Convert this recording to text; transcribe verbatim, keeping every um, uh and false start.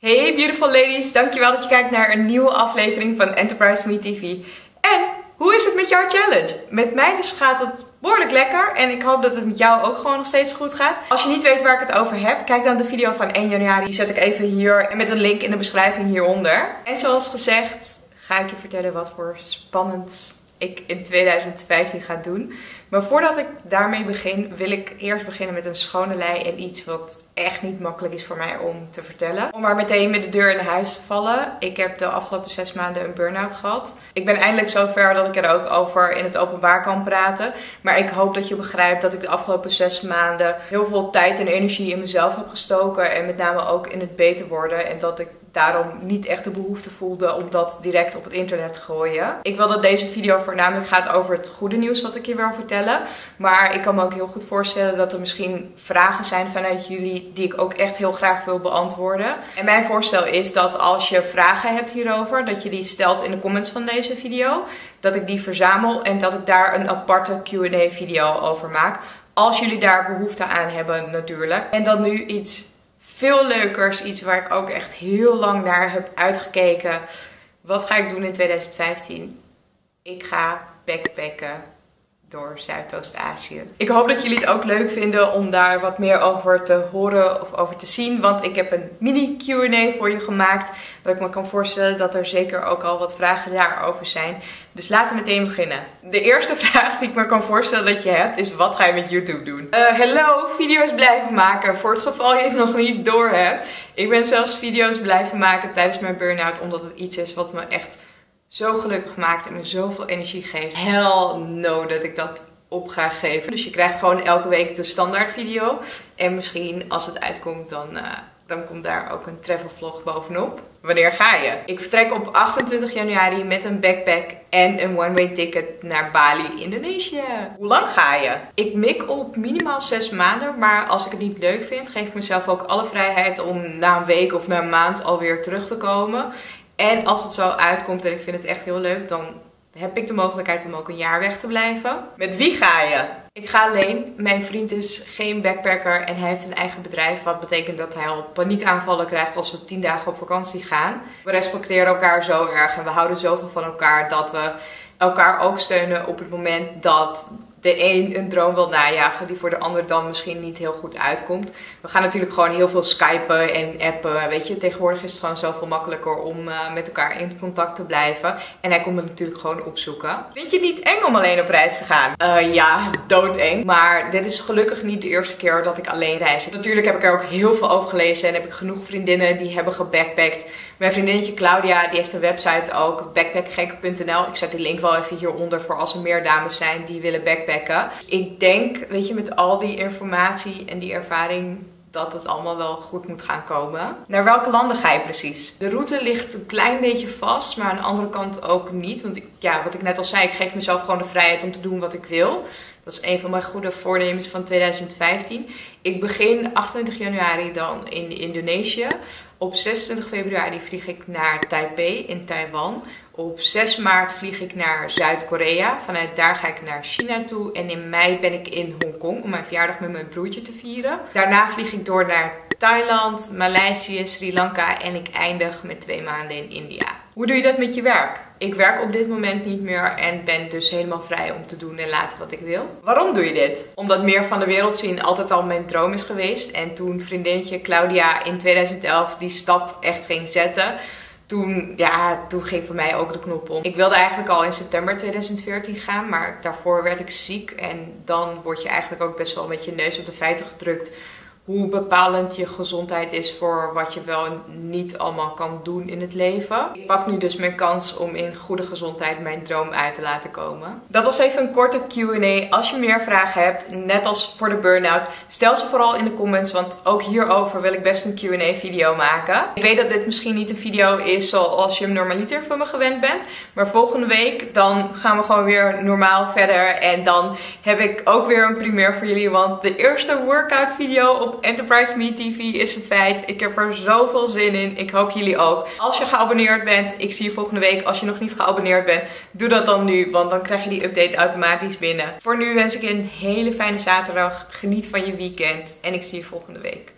Hey beautiful ladies, dankjewel dat je kijkt naar een nieuwe aflevering van Enterprise Me T V. En hoe is het met jouw challenge? Met mij dus gaat het behoorlijk lekker en ik hoop dat het met jou ook gewoon nog steeds goed gaat. Als je niet weet waar ik het over heb, kijk dan de video van één januari. Die zet ik even hier en met een link in de beschrijving hieronder. En zoals gezegd ga ik je vertellen wat voor spannend ik in tweeduizend vijftien ga doen. Maar voordat ik daarmee begin, wil ik eerst beginnen met een schone lei en iets wat echt niet makkelijk is voor mij om te vertellen. Om maar meteen met de deur in huis te vallen. Ik heb de afgelopen zes maanden een burn-out gehad. Ik ben eindelijk zover dat ik er ook over in het openbaar kan praten. Maar ik hoop dat je begrijpt dat ik de afgelopen zes maanden heel veel tijd en energie in mezelf heb gestoken. En met name ook in het beter worden. En dat ik daarom niet echt de behoefte voelde om dat direct op het internet te gooien. Ik wil dat deze video voornamelijk gaat over het goede nieuws wat ik je wil vertellen. Maar ik kan me ook heel goed voorstellen dat er misschien vragen zijn vanuit jullie die ik ook echt heel graag wil beantwoorden. En mijn voorstel is dat als je vragen hebt hierover, dat je die stelt in de comments van deze video. Dat ik die verzamel en dat ik daar een aparte Q en A video over maak. Als jullie daar behoefte aan hebben natuurlijk. En dan nu iets veel leukers, iets waar ik ook echt heel lang naar heb uitgekeken. Wat ga ik doen in tweeduizend vijftien? Ik ga backpacken door Zuidoost-Azië. Ik hoop dat jullie het ook leuk vinden om daar wat meer over te horen of over te zien. Want ik heb een mini Q en A voor je gemaakt. Dat ik me kan voorstellen dat er zeker ook al wat vragen daarover zijn. Dus laten we meteen beginnen. De eerste vraag die ik me kan voorstellen dat je hebt is: wat ga je met YouTube doen? Uh, hello, video's blijven maken. Voor het geval je het nog niet door hebt. Ik ben zelfs video's blijven maken tijdens mijn burn-out. Omdat het iets is wat me echt zo gelukkig maakt en me zoveel energie geeft. Hell no dat ik dat op ga geven. Dus je krijgt gewoon elke week de standaard video. En misschien als het uitkomt dan, uh, dan komt daar ook een travel vlog bovenop. Wanneer ga je? Ik vertrek op achtentwintig januari met een backpack en een one-way ticket naar Bali, Indonesië. Hoe lang ga je? Ik mik op minimaal zes maanden, maar als ik het niet leuk vind, geef ik mezelf ook alle vrijheid om na een week of na een maand alweer terug te komen. En als het zo uitkomt en ik vind het echt heel leuk, dan heb ik de mogelijkheid om ook een jaar weg te blijven. Met wie ga je? Ik ga alleen. Mijn vriend is geen backpacker en hij heeft een eigen bedrijf. Wat betekent dat hij al paniekaanvallen krijgt als we tien dagen op vakantie gaan. We respecteren elkaar zo erg en we houden zoveel van elkaar dat we elkaar ook steunen op het moment dat de een een droom wil najagen die voor de ander dan misschien niet heel goed uitkomt. We gaan natuurlijk gewoon heel veel skypen en appen. Weet je, tegenwoordig is het gewoon zoveel makkelijker om uh, met elkaar in contact te blijven. En hij komt me natuurlijk gewoon opzoeken. Vind je het niet eng om alleen op reis te gaan? Uh, ja, doodeng. Maar dit is gelukkig niet de eerste keer dat ik alleen reis. Natuurlijk heb ik er ook heel veel over gelezen en heb ik genoeg vriendinnen die hebben gebackpackt. Mijn vriendinnetje Claudia, die heeft een website ook, backpackgekken punt n l. Ik zet die link wel even hieronder voor als er meer dames zijn die willen backpacken. Ik denk, weet je, met al die informatie en die ervaring dat het allemaal wel goed moet gaan komen. Naar welke landen ga je precies? De route ligt een klein beetje vast, maar aan de andere kant ook niet. Want ik, ja, wat ik net al zei, ik geef mezelf gewoon de vrijheid om te doen wat ik wil. Dat is een van mijn goede voornemens van tweeduizend vijftien. Ik begin achtentwintig januari dan in Indonesië. Op zesentwintig februari vlieg ik naar Taipei in Taiwan. Op zes maart vlieg ik naar Zuid-Korea. Vanuit daar ga ik naar China toe. En in mei ben ik in Hongkong om mijn verjaardag met mijn broertje te vieren. Daarna vlieg ik door naar Thailand, Maleisië, Sri Lanka en ik eindig met twee maanden in India. Hoe doe je dat met je werk? Ik werk op dit moment niet meer en ben dus helemaal vrij om te doen en laten wat ik wil. Waarom doe je dit? Omdat meer van de wereld zien altijd al mijn droom is geweest. En toen vriendinnetje Claudia in tweeduizend elf die stap echt ging zetten, Toen, ja, toen ging voor mij ook de knop om. Ik wilde eigenlijk al in september tweeduizend veertien gaan, maar daarvoor werd ik ziek. En dan word je eigenlijk ook best wel met je neus op de feiten gedrukt hoe bepalend je gezondheid is voor wat je wel en niet allemaal kan doen in het leven. Ik pak nu dus mijn kans om in goede gezondheid mijn droom uit te laten komen. Dat was even een korte Q en A. Als je meer vragen hebt, net als voor de burn-out, stel ze vooral in de comments, want ook hierover wil ik best een Q en A video maken. Ik weet dat dit misschien niet een video is zoals je hem normaliter van me gewend bent, maar volgende week dan gaan we gewoon weer normaal verder en dan heb ik ook weer een primeur voor jullie, want de eerste workout video op Enterprise Me T V is een feit. Ik heb er zoveel zin in. Ik hoop jullie ook. Als je geabonneerd bent, ik zie je volgende week. Als je nog niet geabonneerd bent, doe dat dan nu, want dan krijg je die update automatisch binnen. Voor nu wens ik je een hele fijne zaterdag. Geniet van je weekend en ik zie je volgende week.